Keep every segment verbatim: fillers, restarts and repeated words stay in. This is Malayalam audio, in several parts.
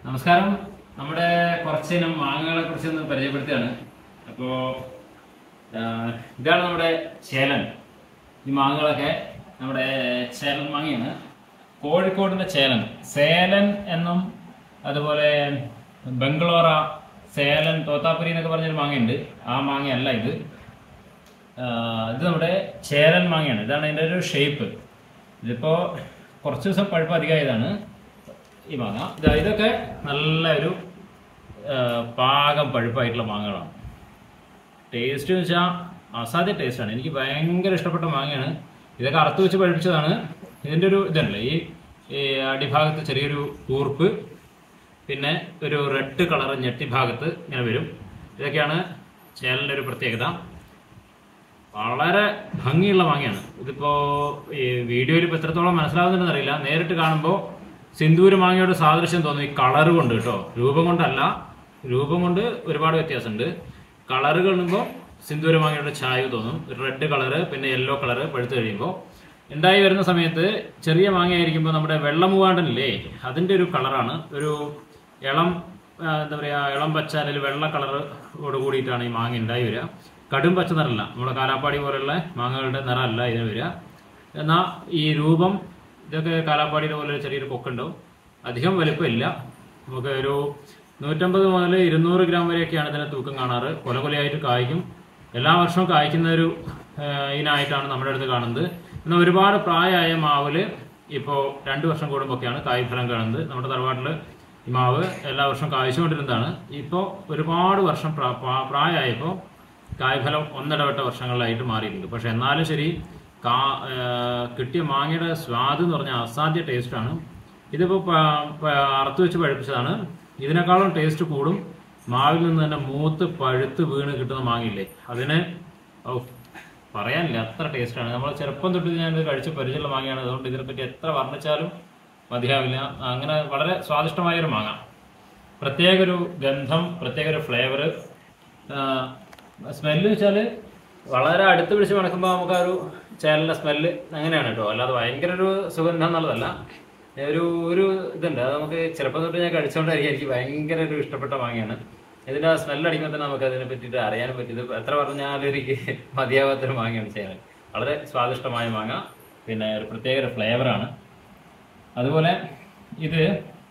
നമസ്കാരം. നമ്മുടെ കുറച്ചിനം മാങ്ങകളെ കുറിച്ചൊന്ന് പരിചയപ്പെടുത്തുകയാണ്. അപ്പോൾ ഇതാണ് നമ്മുടെ ചേലൻ. ഈ മാങ്ങകളൊക്കെ നമ്മുടെ ചേലൻ മാങ്ങയാണ്. കോഴിക്കോടിന്റെ ചേലൻ, സേലൻ എന്നും അതുപോലെ ബംഗ്ലോറ, സേലൻ, തോത്താപ്പുരി എന്നൊക്കെ പറഞ്ഞൊരു മാങ്ങയുണ്ട്. ആ മാങ്ങയല്ല ഇത്. ഇത് നമ്മുടെ ചേലൻ മാങ്ങയാണ്. ഇതാണ് ഇതിൻ്റെ ഒരു ഷേപ്പ്. ഇതിപ്പോൾ കുറച്ച് ദിവസം പഴുപ്പ് അധികമായതാണ് ഈ മാങ്ങ. ഇതൊക്കെ നല്ല ഒരു പാകം പഴുപ്പായിട്ടുള്ള മാങ്ങകളാണ്. ടേസ്റ്റ് എന്ന് വെച്ചാൽ അസാധ്യ ടേസ്റ്റാണ്. എനിക്ക് ഭയങ്കര ഇഷ്ടപ്പെട്ട മാങ്ങയാണ്. ഇതൊക്കെ അറുത്ത് വെച്ച് പഴുപ്പിച്ചതാണ്. ഇതിൻ്റെ ഒരു ഇതല്ലേ, ഈ അടിഭാഗത്ത് ചെറിയൊരു കൂർപ്പ്, പിന്നെ ഒരു റെഡ് കളർ ഞെട്ടി ഭാഗത്ത് ഇങ്ങനെ വരും. ഇതൊക്കെയാണ് ചേലൻ്റെ ഒരു പ്രത്യേകത. വളരെ ഭംഗിയുള്ള മാങ്ങയാണ്. ഇതിപ്പോൾ ഈ വീഡിയോയിൽ ഇപ്പോൾ എത്രത്തോളം മനസ്സിലാവുന്നുണ്ടെന്ന് അറിയില്ല. നേരിട്ട് കാണുമ്പോൾ സിന്ദൂര മാങ്ങയുടെ സാദൃശ്യം തോന്നും. ഈ കളറ് കൊണ്ട് കേട്ടോ, രൂപം കൊണ്ടല്ല. രൂപം കൊണ്ട് ഒരുപാട് വ്യത്യാസമുണ്ട്. കളറ് കാണുമ്പോൾ സിന്ദൂര മാങ്ങയുടെ ഛായ തോന്നും. റെഡ് കളറ്, പിന്നെ യെല്ലോ കളറ് പഴുത്ത് കഴിയുമ്പോൾ. ഉണ്ടായി വരുന്ന സമയത്ത് ചെറിയ മാങ്ങ ആയിരിക്കുമ്പോൾ നമ്മുടെ വെള്ളമൂവാണ്ടനില്ലേ, അതിൻ്റെ ഒരു കളറാണ്. ഒരു ഇളം എന്താ പറയുക, ഇളം പച്ച അല്ലെങ്കിൽ വെള്ള കളറോട് കൂടിയിട്ടാണ് ഈ മാങ്ങ ഉണ്ടായി വരിക. കടും പച്ച നിറമല്ല, നമ്മുടെ കാലാപ്പാടി പോലെയുള്ള മാങ്ങകളുടെ നിറമല്ല ഇതിന് വരിക. എന്നാൽ ഈ രൂപം ഇതൊക്കെ കാലാപ്പാടിയുടെ പോലെ ചെറിയൊരു കൊക്കുണ്ടാവും. അധികം വലുപ്പമില്ല. നമുക്ക് ഒരു നൂറ്റമ്പത് മുതൽ ഇരുന്നൂറ് ഗ്രാം വരെയൊക്കെയാണ് ഇതിന് തൂക്കം കാണാറ്. കൊല കൊലയായിട്ട് കായ്ക്കും. എല്ലാ വർഷവും കായ്ക്കുന്ന ഒരു ഇനായിട്ടാണ് നമ്മുടെ അടുത്ത് കാണുന്നത്. എന്നാൽ ഒരുപാട് പ്രായമായ മാവില് ഇപ്പോൾ രണ്ട് വർഷം കൂടുമ്പോഴൊക്കെയാണ് കായ്ഫലം കാണുന്നത്. നമ്മുടെ തറവാട്ടിൽ ഈ മാവ് എല്ലാ വർഷവും കായ്ച്ചുകൊണ്ടിരുന്നതാണ്. ഇപ്പോൾ ഒരുപാട് വർഷം പ്രായമായപ്പോൾ കായ്ഫലം ഒന്നിടവിട്ട വർഷങ്ങളിലായിട്ട് മാറിയിട്ടുണ്ട്. പക്ഷെ എന്നാലും ശരി, കാ കിട്ടിയ മാങ്ങയുടെ സ്വാദ് എന്ന് പറഞ്ഞാൽ അസാധ്യ ടേസ്റ്റാണ്. ഇതിപ്പോൾ അറുത്ത് വെച്ച് പഴുപ്പിച്ചതാണ്. ഇതിനേക്കാളും ടേസ്റ്റ് കൂടും മാവിൽ നിന്ന് തന്നെ മൂത്ത് പഴുത്ത് വീണ് കിട്ടുന്ന മാങ്ങയില്ലേ, അതിന് ഓ പറയാനില്ല, അത്ര ടേസ്റ്റാണ്. നമ്മൾ ചെറുപ്പം തൊട്ട് ഞാൻ കഴിച്ച് പരിചയമുള്ള മാങ്ങയാണ്. അതുകൊണ്ട് ഇതിനെപ്പറ്റി എത്ര വർണ്ണിച്ചാലും മതിയാവില്ല. അങ്ങനെ വളരെ സ്വാദിഷ്ടമായൊരു മാങ്ങ. പ്രത്യേക ഒരു ഗന്ധം, പ്രത്യേക ഒരു ഫ്ലേവർ. സ്മെല്ല് വെച്ചാൽ വളരെ അടുത്ത് പിടിച്ച് മണക്കുമ്പോൾ നമുക്ക് ആ ഒരു ചേലിൻ്റെ സ്മെല്ല് അങ്ങനെയാണ് കേട്ടോ. അല്ലാതെ ഭയങ്കര ഒരു സുഗന്ധം എന്നുള്ളതല്ല. ഒരു ഒരു ഇതുണ്ട്, അത് നമുക്ക് ചെറുപ്പം തൊട്ട് ഞാൻ കഴിച്ചുകൊണ്ടായിരിക്കും എനിക്ക് ഭയങ്കര ഒരു ഇഷ്ടപ്പെട്ട മാങ്ങയാണ്. ഇതിൻ്റെ ആ സ്മെല്ലടിക്കുമ്പോൾ തന്നെ നമുക്ക് അതിനെ പറ്റിയിട്ട് അറിയാനും പറ്റും. ഇത് എത്ര പറഞ്ഞാലും എനിക്ക് മതിയാവാത്തൊരു മാങ്ങയാണ് ചേലൻ. വളരെ സ്വാദിഷ്ടമായ മാങ്ങ, പിന്നെ ഒരു പ്രത്യേക ഒരു ഫ്ലേവറാണ്. അതുപോലെ ഇത്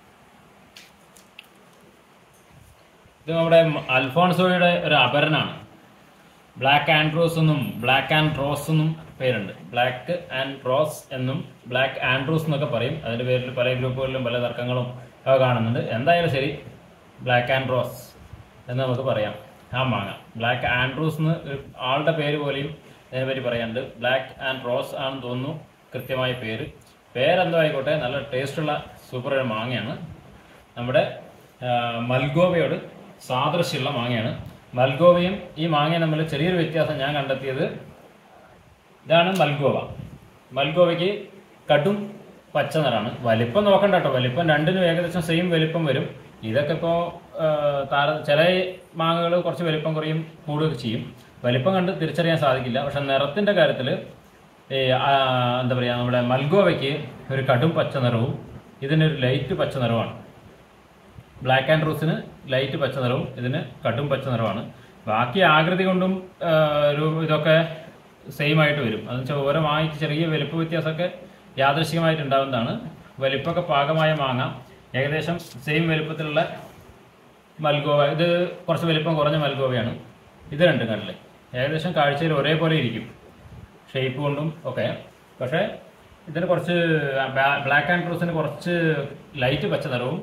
ഇത് നമ്മുടെ അൽഫോൺസോയുടെ ഒരു അപരനാണ്. ബ്ലാക്ക് ആൻഡ് റോസ് എന്നും ബ്ലാക്ക് ആൻഡ് റോസ് എന്നും പേരുണ്ട്. ബ്ലാക്ക് ആൻഡ് റോസ് എന്നും ബ്ലാക്ക് ആൻഡ്രൂസ് എന്നൊക്കെ പറയും. അതിൻ്റെ പേരിൽ പല ഗ്രൂപ്പുകളിലും പല തർക്കങ്ങളും ഒക്കെ കാണുന്നുണ്ട്. എന്തായാലും ശരി, ബ്ലാക്ക് ആൻഡ് റോസ് എന്ന് നമുക്ക് പറയാം. ആ മാങ്ങ ബ്ലാക്ക് ആൻഡ്രൂസ് എന്ന് ആളുടെ പേര് പോലെയും അതിനെപ്പറ്റി പറയാനുണ്ട്. ബ്ലാക്ക് ആൻഡ് റോസ് ആണെന്ന് തോന്നുന്നു കൃത്യമായ പേര്. പേരെന്തോ ആയിക്കോട്ടെ, നല്ല ടേസ്റ്റുള്ള സൂപ്പർ ഒരു മാങ്ങയാണ്. നമ്മുടെ മൽഗോവയോട് സാദൃശ്യമുള്ള മാങ്ങയാണ്. മൽഗോവയും ഈ മാങ്ങയും തമ്മിൽ ചെറിയൊരു വ്യത്യാസം ഞാൻ കണ്ടെത്തിയത്, ഇതാണ് മൽഗോവ. മൽഗോവയ്ക്ക് കടും പച്ച നിറാണ്. വലിപ്പം നോക്കണ്ട കേട്ടോ, വലിപ്പം രണ്ടിനും ഏകദേശം സെയിം വലിപ്പം വരും. ഇതൊക്കെ ഇപ്പോൾ താര ചില മാങ്ങകൾ കുറച്ച് വലിപ്പം കുറയും കൂടുകയൊക്കെ ചെയ്യും. വലിപ്പം കണ്ട് തിരിച്ചറിയാൻ സാധിക്കില്ല. പക്ഷെ നിറത്തിൻ്റെ കാര്യത്തിൽ എന്താ പറയുക, നമ്മുടെ മൽഗോവയ്ക്ക് ഒരു കടും പച്ച നിറവും ഇതിനൊരു ലൈറ്റ് പച്ച നിറവുമാണ്. ബ്ലാക്ക് ആൻഡ് റോസിന് ലൈറ്റ് പച്ച നിറവും ഇതിന് കടും പച്ച നിറവാണ്. ബാക്കി ആകൃതി കൊണ്ടും ഒരു ഇതൊക്കെ സെയിം ആയിട്ട് വരും. അതെന്ന് വെച്ചാൽ ഓരോ മാങ്ങയ്ക്ക് ചെറിയ വലിപ്പ വ്യത്യാസമൊക്കെ യാദൃശ്ചികമായിട്ട് ഉണ്ടാകുന്നതാണ്. വലിപ്പമൊക്കെ പാകമായ മാങ്ങ, ഏകദേശം സെയിം വലിപ്പത്തിലുള്ള മൽഗോവ. ഇത് കുറച്ച് വലിപ്പം കുറഞ്ഞ മൽഗോവയാണ്. ഇത് രണ്ടും കണ്ടില്ലേ, ഏകദേശം കാഴ്ചയിൽ ഒരേപോലെ ഇരിക്കും ഷേപ്പ് കൊണ്ടും ഒക്കെ. പക്ഷേ ഇതിന് കുറച്ച് ബ്ലാക്ക് ആൻഡ് റോസിന് കുറച്ച് ലൈറ്റ് പച്ച നിറവും,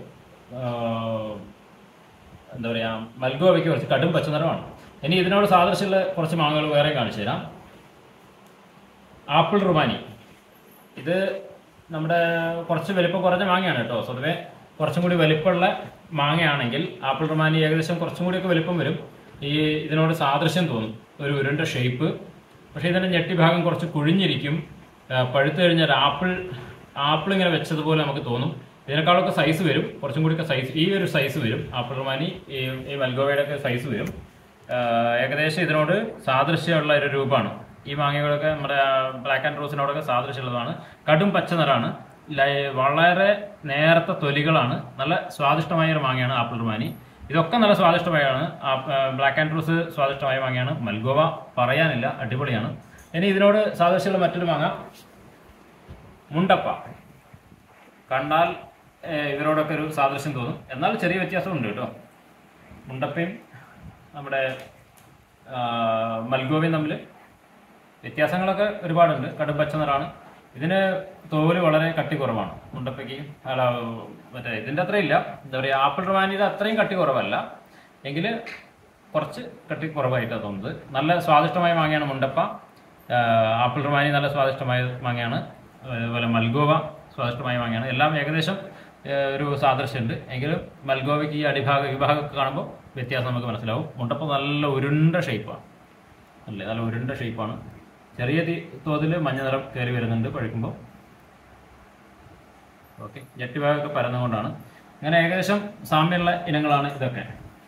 എന്താ പറയുക, മൽഗോവയ്ക്ക് കുറച്ച് കടും പച്ച നിറമാണ്. ഇനി ഇതിനോട് സാദൃശ്യമുള്ള കുറച്ച് മാങ്ങകൾ വേറെ കാണിച്ചു തരാം. ആപ്പിൾ റുമാനി. ഇത് നമ്മുടെ കുറച്ച് വലിപ്പം കുറഞ്ഞ മാങ്ങയാണ് കേട്ടോ. സ്വതവേ കുറച്ചും കൂടി വലിപ്പമുള്ള മാങ്ങയാണെങ്കിൽ ആപ്പിൾ റുമാനി ഏകദേശം കുറച്ചും കൂടിയൊക്കെ വലിപ്പം വരും. ഈ ഇതിനോട് സാദൃശ്യം തോന്നും, ഒരു ഉരുണ്ട ഷേപ്പ്. പക്ഷേ ഇതിൻ്റെ ഞെട്ടിഭാഗം കുറച്ച് കുഴിഞ്ഞിരിക്കും. പഴുത്തു കഴിഞ്ഞാൽ ആപ്പിൾ ആപ്പിൾ ഇങ്ങനെ വെച്ചതുപോലെ നമുക്ക് തോന്നും. ഇതിനേക്കാളൊക്കെ സൈസ് വരും, കുറച്ചും കൂടിയൊക്കെ സൈസ്, ഈ ഒരു സൈസ് വരും. ആപ്പിൾ റുമാനി ഈ മൽഗോവയുടെ ഒക്കെ സൈസ് വരും. ഏകദേശം ഇതിനോട് സാദൃശ്യമുള്ള ഒരു രൂപമാണ്. ഈ മാങ്ങകളൊക്കെ നമ്മുടെ ബ്ലാക്ക് ആൻഡ് റോസിനോടൊക്കെ സാദൃശ്യമുള്ളതാണ്. കടും പച്ച നിറാണ്. വളരെ നേരത്തെ തൊലികളാണ്. നല്ല സ്വാദിഷ്ടമായ ഒരു മാങ്ങയാണ് ആപ്പിൾ റുമാനി. ഇതൊക്കെ നല്ല സ്വാദിഷ്ടമായാണ്. ബ്ലാക്ക് ആൻഡ് റോസ് സ്വാദിഷ്ടമായ മാങ്ങയാണ്. മൽഗോവ പറയാനില്ല, അടിപൊളിയാണ്. ഇനി ഇതിനോട് സാദൃശ്യമുള്ള മറ്റൊരു മാങ്ങ മുണ്ടപ്പ. കണ്ടാൽ ഇവരോടൊക്കെ ഒരു സാദൃശ്യം തോന്നും, എന്നാൽ ചെറിയ വ്യത്യാസമുണ്ട് കേട്ടോ. മുണ്ടപ്പയും നമ്മുടെ മൽഗോവയും തമ്മിൽ വ്യത്യാസങ്ങളൊക്കെ ഒരുപാടുണ്ട്. കടും പച്ച നിറാണ്. ഇതിന് തോല് വളരെ കട്ടി കുറവാണ്. മുണ്ടപ്പയ്ക്ക് അല്ല മറ്റേ ഇതിൻ്റെ അത്രയും ഇല്ല. എന്താ പറയുക, ആപ്പിൾ റുമാനിയുടെ അത്രയും കട്ടി കുറവല്ല, എങ്കിൽ കുറച്ച് കട്ടി കുറവായിട്ടാണ് തോന്നുന്നത്. നല്ല സ്വാദിഷ്ടമായ മാങ്ങയാണ് മുണ്ടപ്പ. ആപ്പിൾ റുമാനി നല്ല സ്വാദിഷ്ടമായ മാങ്ങയാണ്. അതുപോലെ മൽഗോവ സ്വാദിഷ്ടമായ മാങ്ങയാണ്. എല്ലാം ഏകദേശം ഒരു സാദൃശ്യമുണ്ട്. എങ്കിലും മൽഗോവയ്ക്ക് ഈ അടിഭാഗം ഈ ഭാഗമൊക്കെ കാണുമ്പോൾ വ്യത്യാസം നമുക്ക് മനസ്സിലാവും. മുണ്ടപ്പ നല്ല ഉരുണ്ട ഷേപ്പാണ്, അല്ലേ, നല്ല ഉരുണ്ട ഷേപ്പാണ്. ചെറിയ തോതിൽ മഞ്ഞ നിറം കയറി വരുന്നുണ്ട് പഴുക്കുമ്പോൾ. ഓക്കെ, ജെട്ടി ഭാഗമൊക്കെ പരന്നുകൊണ്ടാണ്. അങ്ങനെ ഏകദേശം സാമ്യമുള്ള ഇനങ്ങളാണ് ഇതൊക്കെ.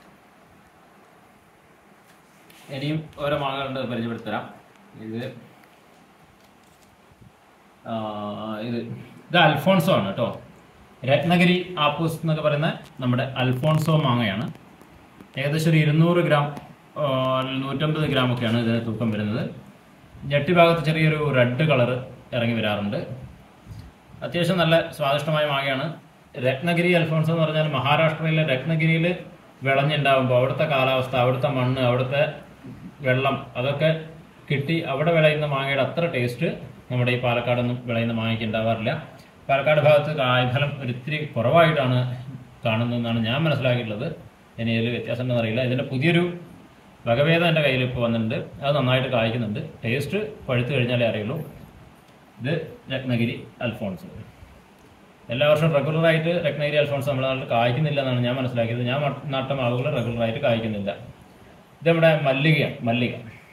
ഇനിയും ഓരോ മാങ്ങകളുണ്ട്, പരിചയപ്പെടുത്തരാം. ഇത് ഇത് ഇത് അൽഫോൺസോ ആണ് കേട്ടോ. രത്നഗിരി ആപ്പൂസ് എന്നൊക്കെ പറയുന്ന നമ്മുടെ അൽഫോൺസോ മാങ്ങയാണ്. ഏകദേശം ഒരു ഇരുന്നൂറ് ഗ്രാം നൂറ്റമ്പത് ഗ്രാം ഒക്കെയാണ് ഇതിന് തൂക്കം വരുന്നത്. ഞെട്ടി ഭാഗത്ത് ചെറിയൊരു റെഡ് കളർ ഇറങ്ങി വരാറുണ്ട്. അത്യാവശ്യം നല്ല സ്വാദിഷ്ടമായ മാങ്ങയാണ്. രത്നഗിരി അൽഫോൺസോ എന്ന് പറഞ്ഞാൽ മഹാരാഷ്ട്രയിലെ രത്നഗിരിയിൽ വിളഞ്ഞുണ്ടാകുമ്പോൾ അവിടുത്തെ കാലാവസ്ഥ, അവിടുത്തെ മണ്ണ്, അവിടുത്തെ വെള്ളം അതൊക്കെ കിട്ടി അവിടെ വിളയുന്ന മാങ്ങയുടെ അത്ര ടേസ്റ്റ് നമ്മുടെ ഈ പാലക്കാടൊന്നും വിളയുന്ന മാങ്ങയ്ക്ക് ഉണ്ടാവാറില്ല. പാലക്കാട് ഭാഗത്ത് കായ്ഫലം ഒരിത്തിരി കുറവായിട്ടാണ് കാണുന്നതെന്നാണ് ഞാൻ മനസ്സിലാക്കിയിട്ടുള്ളത്. ഇനി ഇതിൽ വ്യത്യാസം ഉണ്ടെന്ന് അറിയില്ല. ഇതിൻ്റെ പുതിയൊരു വകഭേദം എൻ്റെ കയ്യിൽ ഇപ്പോൾ വന്നിട്ടുണ്ട്. അത് നന്നായിട്ട് കായ്ക്കുന്നുണ്ട്. ടേസ്റ്റ് പഴുത്ത് കഴിഞ്ഞാലേ അറിയുള്ളൂ. ഇത് രത്നഗിരി അൽഫോൺസ്. എല്ലാ വർഷവും റെഗുലറായിട്ട് രത്നഗിരി അൽഫോൺസ് നമ്മുടെ നാട്ടിൽ കായ്ക്കുന്നില്ല എന്നാണ് ഞാൻ മനസ്സിലാക്കിയത്. ഞാൻ നട്ട മാവുകൾ റെഗുലറായിട്ട് കായ്ക്കുന്നില്ല. ഇത് നമ്മുടെ മല്ലികയാണ്. മല്ലിക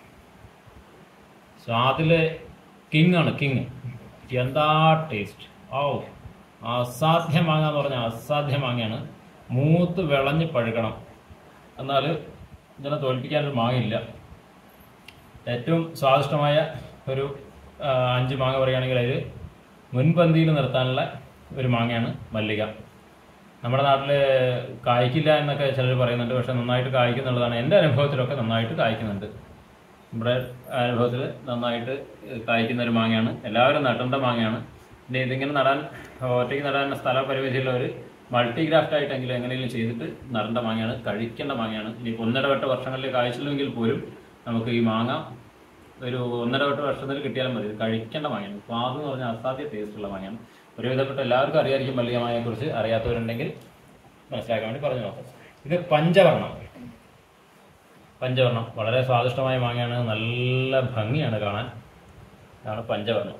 സ്വാദില് കിങ് ആണ്, കിങ്. എന്താ ടേസ്റ്റ്! ഓ, അസാധ്യ മാങ്ങ എന്ന് പറഞ്ഞാൽ അസാധ്യ മാങ്ങയാണ്. മൂത്ത് വിളഞ്ഞ് പഴുക്കണം, എന്നാൽ ഇതിനെ തോൽപ്പിക്കാനൊരു മാങ്ങയില്ല. ഏറ്റവും സ്വാദിഷ്ടമായ ഒരു അഞ്ച് മാങ്ങ പറയുകയാണെങ്കിൽ അതിൽ മുൻപന്തിയിൽ നിർത്താനുള്ള ഒരു മാങ്ങയാണ് മല്ലിക. നമ്മുടെ നാട്ടിൽ കായ്ക്കില്ല എന്നൊക്കെ ചിലർ പറയുന്നുണ്ട്, പക്ഷെ നന്നായിട്ട് കായ്ക്കുന്നുള്ളതാണ്. എൻ്റെ അനുഭവത്തിലൊക്കെ നന്നായിട്ട് കായ്ക്കുന്നുണ്ട്. നമ്മുടെ അനുഭവത്തിൽ നന്നായിട്ട് കായ്ക്കുന്ന ഒരു മാങ്ങയാണ്. എല്ലാവരും നട്ടേണ്ട മാങ്ങയാണ്. പിന്നെ ഇതിങ്ങനെ നടാൻ ഒറ്റയ്ക്ക് നടാൻ സ്ഥല പരിമിതിയുള്ളവർ മൾട്ടിഗ്രാഫ്റ്റ് ആയിട്ടെങ്കിലും എങ്ങനെയെങ്കിലും ചെയ്തിട്ട് നടേണ്ട മാങ്ങയാണ്. കഴിക്കേണ്ട മാങ്ങയാണ്. ഇനി ഒന്നിടവട്ട വർഷങ്ങളിൽ കായ്ച്ചില്ലെങ്കിൽ പോലും നമുക്ക് ഈ മാങ്ങ ഒരു ഒന്നിടവട്ട വർഷത്തിൽ കിട്ടിയാലും മതി. കഴിക്കേണ്ട മാങ്ങയാണ്. സ്വാദ് എന്ന് പറഞ്ഞാൽ അസാധ്യ ടേസ്റ്റുള്ള മാങ്ങയാണ്. ഒരുവിധപ്പെട്ട എല്ലാവർക്കും അറിയായിരിക്കും മല്ലിക മാങ്ങയെക്കുറിച്ച്. അറിയാത്തവരുണ്ടെങ്കിൽ മനസ്സിലാക്കാൻ വേണ്ടി പറഞ്ഞു നോക്കാം. ഇത് പഞ്ചവർണ്ണം. പഞ്ചവർണ്ണം വളരെ സ്വാദിഷ്ടമായ മാങ്ങയാണ്. നല്ല ഭംഗിയാണ് കാണാൻ. ഇതാണ് പഞ്ചവർണ്ണം.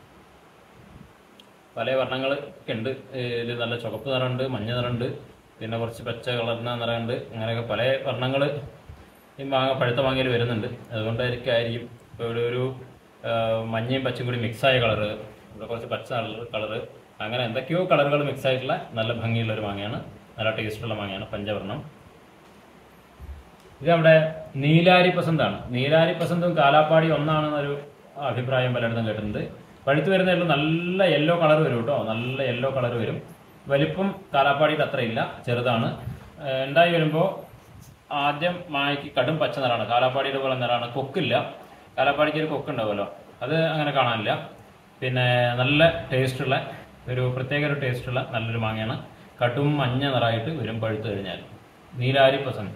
പല വർണ്ണങ്ങളൊക്കെ ഉണ്ട്. ഇതിൽ നല്ല ചുവപ്പ് നിറമുണ്ട്, മഞ്ഞ നിറമുണ്ട്, പിന്നെ കുറച്ച് പച്ച കളറിന നിറമുണ്ട്. അങ്ങനെയൊക്കെ പല വർണ്ണങ്ങൾ ഈ മാങ്ങ പഴുത്ത മാങ്ങയിൽ വരുന്നുണ്ട്. അതുകൊണ്ടായിരിക്കും ആയിരിക്കും ഇപ്പോൾ ഇവിടെ ഒരു മഞ്ഞയും പച്ചയും കൂടി മിക്സായ കളറ്, ഇവിടെ കുറച്ച് പച്ച കളർ കളറ് അങ്ങനെ എന്തൊക്കെയോ കളറുകൾ മിക്സ് ആയിട്ടുള്ള നല്ല ഭംഗിയുള്ളൊരു മാങ്ങയാണ്. നല്ല ടേസ്റ്റുള്ള മാങ്ങയാണ് പഞ്ചവർണ്ണം. ഇത് നമ്മുടെ നീലാരി പസന്താണ്. നീലാരി പസന്തും കാലാപ്പാടി ഒന്നാണെന്നൊരു അഭിപ്രായം പലയിടത്തും കേട്ടിട്ടുണ്ട്. പഴുത്ത് വരുന്നതിൽ നല്ല യെല്ലോ കളർ വരും കേട്ടോ. നല്ല യെല്ലോ കളർ വരും. വലിപ്പം കാലാപ്പാടിയുടെ അത്ര ഇല്ല, ചെറുതാണ്. ഉണ്ടായി വരുമ്പോൾ ആദ്യം മാങ്ങയ്ക്ക് കടും പച്ച നിറാണ്. കാലാപ്പാടിയുടെ പോലെ നിറാണ്. കൊക്കില്ല. കാലാപ്പാടിക്ക് ഒരു കൊക്ക് ഉണ്ടാവുമല്ലോ, അത് അങ്ങനെ കാണാനില്ല. പിന്നെ നല്ല ടേസ്റ്റുള്ള ഒരു പ്രത്യേക ഒരു ടേസ്റ്റുള്ള നല്ലൊരു മാങ്ങയാണ്. കടും മഞ്ഞ നിറായിട്ട് വരും പഴുത്ത് കഴിഞ്ഞാൽ. നീലാരി പസന്ത്.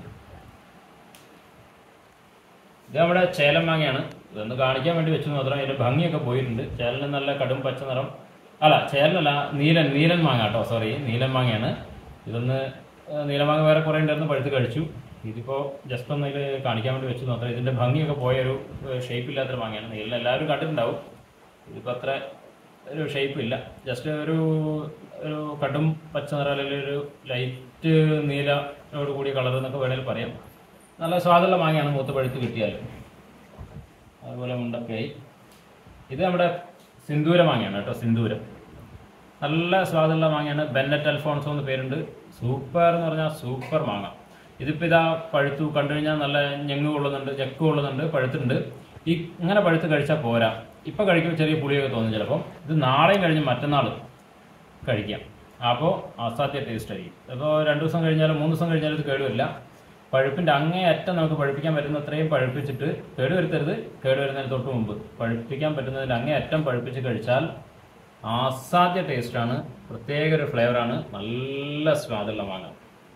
ഇത് നമ്മുടെ ചേലം മാങ്ങയാണ്. ഇതൊന്ന് കാണിക്കാൻ വേണ്ടി വെച്ചു മാത്രം. അതിൻ്റെ ഭംഗിയൊക്കെ പോയിട്ടുണ്ട്. ചേലന് നല്ല കടും പച്ച നിറം. അല്ല, ചേലനല്ല, നീലൻ നീലൻ മാങ്ങ കേട്ടോ. സോറി, നീലൻ മാങ്ങയാണ്. ഇതൊന്ന് നീലമാങ്ങ വേറെ കുറേ ഉണ്ടായിരുന്നു, പഴുത്ത് കഴിച്ചു. ഇതിപ്പോൾ ജസ്റ്റ് ഒന്ന് ഇതിൽ കാണിക്കാൻ വേണ്ടി വെച്ചു മാത്രം. ഇതിൻ്റെ ഭംഗിയൊക്കെ പോയൊരു ഷേപ്പില്ലാത്തൊരു മാങ്ങയാണ്. നീലൻ എല്ലാവരും കണ്ടിട്ടുണ്ടാവും. ഇതിപ്പോൾ അത്ര ഒരു ഷേപ്പില്ല. ജസ്റ്റ് ഒരു ഒരു കടും പച്ച നിറം അല്ലെങ്കിൽ ഒരു ലൈറ്റ് നീലയോട് കൂടിയ കളർ എന്നൊക്കെ വേണമെങ്കിൽ പറയാം. നല്ല സ്വാദുള്ള മാങ്ങയാണ് മൂത്ത് പഴുത്ത് കിട്ടിയാൽ. അതുപോലെ മുണ്ടക്കായി. ഇത് നമ്മുടെ സിന്ദൂര മാങ്ങയാണ് കേട്ടോ. സിന്ദൂരം നല്ല സ്വാദുള്ള മാങ്ങയാണ്. ബെന്നറ്റ് അൽഫോൺസോ എന്ന് പേരുണ്ട്. സൂപ്പർ എന്ന് പറഞ്ഞാൽ സൂപ്പർ മാങ്ങ. ഇതിപ്പോൾ ഇതാ പഴുത്തു കണ്ടു കഴിഞ്ഞാൽ നല്ല ഞെങ്ങ് കൊള്ളുന്നുണ്ട്, ചെക്ക് കൊള്ളുന്നുണ്ട്, പഴുത്തുണ്ട്. ഈ ഇങ്ങനെ പഴുത്ത് കഴിച്ചാൽ പോരാ. ഇപ്പം കഴിക്കുമ്പോൾ ചെറിയ പുളിയൊക്കെ തോന്നും ചിലപ്പം. ഇത് നാളെയും കഴിഞ്ഞ് മറ്റന്നാൾ കഴിക്കാം. അപ്പോൾ അസാധ്യ ടേസ്റ്റ് ആയിരിക്കും. അപ്പോൾ രണ്ട് ദിവസം കഴിഞ്ഞാലും മൂന്ന് ദിവസം കഴിഞ്ഞാലും ഇത് കേടുവരില്ല. പഴുപ്പിൻ്റെ അങ്ങേയറ്റം നമുക്ക് പഴുപ്പിക്കാൻ പറ്റുന്ന അത്രയും പഴുപ്പിച്ചിട്ട് കേടുവരുത്തരുത്. കേടുവരുന്നതിന് തൊട്ട് മുമ്പ് പഴുപ്പിക്കാൻ പറ്റുന്നതിൻ്റെ അങ്ങേയറ്റം പഴുപ്പിച്ച് കഴിച്ചാൽ അസാധ്യ ടേസ്റ്റാണ്. പ്രത്യേക ഒരു ഫ്ലേവറാണ്. നല്ല സ്വാദുള്ള മാങ്ങ.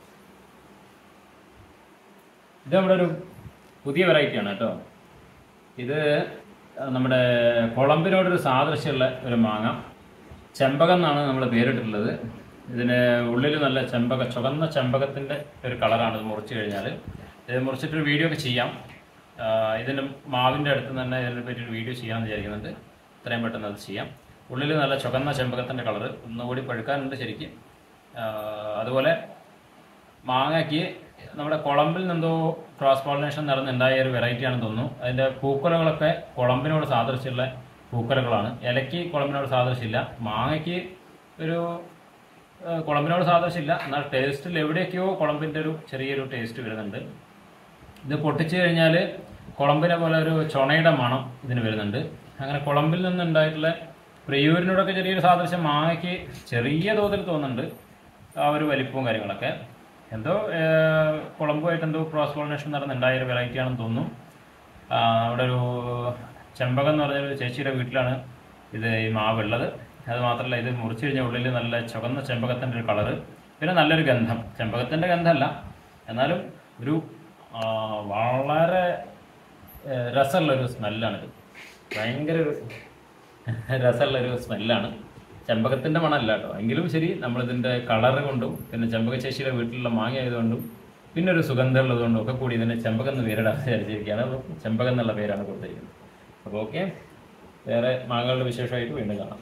ഇത് നമ്മുടെ ഒരു പുതിയ വെറൈറ്റിയാണ് കേട്ടോ. ഇത് നമ്മുടെ കുളമ്പിനോടൊരു സാദൃശ്യമുള്ള ഒരു മാങ്ങ. ചെമ്പകം എന്നാണ് നമ്മൾ പേരിട്ടിട്ടുള്ളത്. ഇതിന് ഉള്ളിൽ നല്ല ചെമ്പക ചുവന്ന ചെമ്പകത്തിൻ്റെ ഒരു കളറാണ് ഇത് മുറിച്ച് കഴിഞ്ഞാൽ. ഇത് മുറിച്ചിട്ടൊരു വീഡിയോ ഒക്കെ ചെയ്യാം. ഇതിന് മാവിൻ്റെ അടുത്ത് തന്നെ ഇതിനെ പറ്റിയൊരു വീഡിയോ ചെയ്യാമെന്ന് വിചാരിക്കുന്നുണ്ട്. ഇത്രയും പെട്ടെന്ന് അത് ചെയ്യാം. ഉള്ളിൽ നല്ല ചുവന്ന ചെമ്പകത്തിൻ്റെ കളറ് ഒന്നുകൂടി പഴുക്കാനുണ്ട് ശരിക്കും. അതുപോലെ മാങ്ങയ്ക്ക് നമ്മുടെ കുളമ്പിൽ നിന്നെന്തോ ക്രോസ് പോളിനേഷൻ നടന്നുണ്ടായ ഒരു വെറൈറ്റിയാണെന്ന് തോന്നുന്നു. അതിൻ്റെ പൂക്കുലകളൊക്കെ കുളമ്പിനോട് സാദൃശ്യമുള്ള പൂക്കുലകളാണ്. ഇലയ്ക്ക് കുളമ്പിനോട് സാദൃശ്യമില്ല. മാങ്ങയ്ക്ക് ഒരു കുളമ്പിനോട് സാദൃശ്യമില്ല. എന്നാൽ ടേസ്റ്റിൽ എവിടെയൊക്കെയോ കുളമ്പിൻ്റെ ഒരു ചെറിയൊരു ടേസ്റ്റ് വരുന്നുണ്ട്. ഇത് പൊട്ടിച്ചു കഴിഞ്ഞാൽ കുളമ്പിനെ പോലെ ഒരു ചുണയുടെ മണം ഇതിന് വരുന്നുണ്ട്. അങ്ങനെ കുളമ്പിൽ നിന്നുണ്ടായിട്ടുള്ള പ്രിയൂരിനോടൊക്കെ ചെറിയൊരു സാദൃശ്യം മാങ്ങയ്ക്ക് ചെറിയ തോതിൽ തോന്നുന്നുണ്ട്. ആ ഒരു വലിപ്പവും കാര്യങ്ങളൊക്കെ എന്തോ കുളമ്പുമായിട്ട് എന്തോ ക്രോസ് പോളിനേഷൻ നടന്നുണ്ടായ ഒരു വെറൈറ്റിയാണെന്ന് തോന്നുന്നു. അവിടെ ഒരു ചെമ്പകം എന്ന് പറഞ്ഞൊരു ചേച്ചിയുടെ വീട്ടിലാണ് ഇത് ഈ മാവുള്ളത്. അത് മാത്രമല്ല, ഇത് മുറിച്ച് കഴിഞ്ഞ ഉള്ളിൽ നല്ല ചുവന്ന ചെമ്പകത്തിൻ്റെ ഒരു കളറ്, പിന്നെ നല്ലൊരു ഗന്ധം. ചെമ്പകത്തിൻ്റെ ഗന്ധമല്ല, എന്നാലും ഒരു വളരെ രസമുള്ളൊരു സ്മെല്ലാണിത്. ഭയങ്കര ഒരു രസമുള്ളൊരു സ്മെല്ലാണ്. ചെമ്പകത്തിൻ്റെ മണമല്ല കേട്ടോ. എങ്കിലും ശരി, നമ്മളിതിൻ്റെ കളറ് കൊണ്ടും പിന്നെ ചെമ്പക ചേച്ചിയുടെ വീട്ടിലുള്ള മാങ്ങ ആയതുകൊണ്ടും പിന്നെ ഒരു സുഗന്ധം ഉള്ളതുകൊണ്ടും ഒക്കെ കൂടി ഇതിനെ ചെമ്പകം എന്ന് പേരിടാൻ വിചാരിച്ചിരിക്കുകയാണ്. അപ്പോൾ ചെമ്പകം എന്നുള്ള പേരാണ് കൊടുത്തിരിക്കുന്നത്. അപ്പോൾ ഓക്കെ, വേറെ മാങ്ങകളുടെ വിശേഷമായിട്ട് വീണ്ടും കാണാം.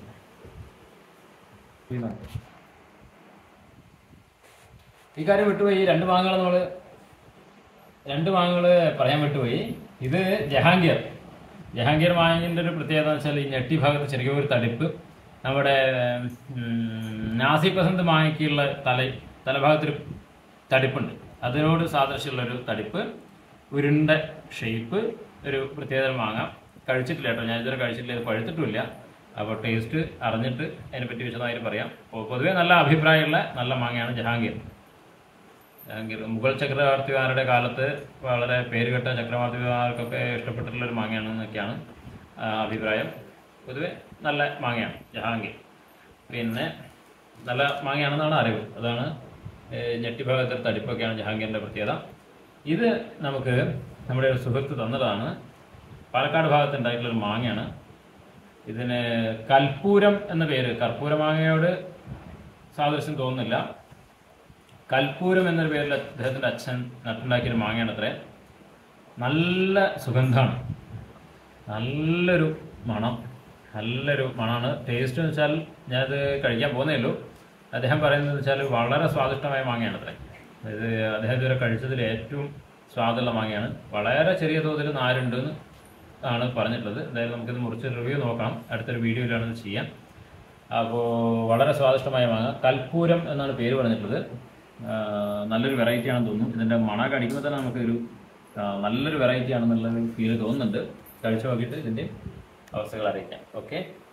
ഈ കാര്യം വിട്ടുപോയി. രണ്ട് മാങ്ങകൾ നമ്മൾ രണ്ട് മാങ്ങകൾ പറയാൻ വിട്ടുപോയി. ഇത് ജഹാംഗീർ ജഹാംഗീർ മാങ്ങിൻ്റെ ഒരു പ്രത്യേകത എന്ന് വെച്ചാൽ ഈ ഞെട്ടി ഭാഗത്ത് ചെറിയൊരു തടിപ്പ്. നമ്മുടെ നാസി പസന്ത് മാങ്ങയ്ക്കുള്ള തല തലഭാഗത്തൊരു തടിപ്പുണ്ട്. അതിനോട് സാദൃശ്യമുള്ളൊരു തടിപ്പ്, ഉരുണ്ട ഷേപ്പ്, ഒരു പ്രത്യേകത മാങ്ങ. കഴിച്ചിട്ടില്ല കേട്ടോ, ഞാൻ ഇതുവരെ കഴിച്ചിട്ടില്ല. ഇത് പഴുത്തിട്ടുമില്ല. അപ്പോൾ ടേസ്റ്റ് അറിഞ്ഞിട്ട് അതിനെപ്പറ്റി വിശദമായിട്ട് പറയാം. അപ്പോൾ പൊതുവേ നല്ല അഭിപ്രായമുള്ള നല്ല മാങ്ങയാണ് ജഹാംഗീർ. ജഹാംഗീർ മുഗൾ ചക്രവർത്തിമാരുടെ കാലത്ത് വളരെ പേരുകെട്ട ചക്രവർത്തിമാർക്കൊക്കെ ഇഷ്ടപ്പെട്ടിട്ടുള്ളൊരു മാങ്ങയാണ് എന്നൊക്കെയാണ് അഭിപ്രായം. പൊതുവെ നല്ല മാങ്ങയാണ് ജഹാംഗീർ. പിന്നെ നല്ല മാങ്ങയാണെന്നാണ് അറിവ്. അതാണ് ഞെട്ടിഭാഗത്തെ തടിപ്പൊക്കെയാണ് ജഹാംഗീറിൻ്റെ പ്രത്യേകത. ഇത് നമുക്ക് നമ്മുടെ ഒരു സുഹൃത്ത് തന്നതാണ്. പാലക്കാട് ഭാഗത്ത് ഉണ്ടായിട്ടുള്ളൊരു മാങ്ങയാണ്. ഇതിന് കൽപ്പൂരം എന്ന പേര്. കർപ്പൂര മാങ്ങയോട് സാദൃശ്യം തോന്നുന്നില്ല. കൽപ്പൂരം എന്നൊരു പേരിൽ അദ്ദേഹത്തിൻ്റെ അച്ഛൻ നട്ടുണ്ടാക്കിയൊരു മാങ്ങയാണ് അത്രേ. നല്ല സുഗന്ധമാണ്, നല്ലൊരു മണം, നല്ലൊരു മണമാണ്. ടേസ്റ്റ് എന്ന് വെച്ചാൽ ഞാനത് കഴിക്കാൻ പോകുന്നേ ഉള്ളൂ. അദ്ദേഹം പറയുന്നത് വെച്ചാൽ വളരെ സ്വാദിഷ്ടമായ മാങ്ങയാണ് അത്രേ. ഇത് അദ്ദേഹം ഇതുവരെ കഴിച്ചതിൽ ഏറ്റവും സ്വാദുള്ള മാങ്ങയാണ്. വളരെ ചെറിയ തോതിൽ നാരുണ്ടെന്ന് ആണ് പറഞ്ഞിട്ടുള്ളത്. എന്തായാലും നമുക്കിത് മുറിച്ച് റിവ്യൂ നോക്കാം. അടുത്തൊരു വീഡിയോയിലാണ് ഇത് ചെയ്യാം. അപ്പോൾ വളരെ സ്വാദിഷ്ടമായ മാങ്ങ, കൽപ്പൂരം എന്നാണ് പേര് പറഞ്ഞിട്ടുള്ളത്. നല്ലൊരു വെറൈറ്റി ആണെന്ന് തോന്നുന്നു. ഇതിൻ്റെ മണമൊക്കെ അടിക്കുമ്പോൾ തന്നെ നമുക്കൊരു നല്ലൊരു വെറൈറ്റി ആണെന്നുള്ളൊരു ഫീല് തോന്നുന്നുണ്ട്. കഴിച്ചു നോക്കിയിട്ട് ഇതിൻ്റെ അവസ്ഥകൾ അറിയിക്കാം. ഓക്കെ.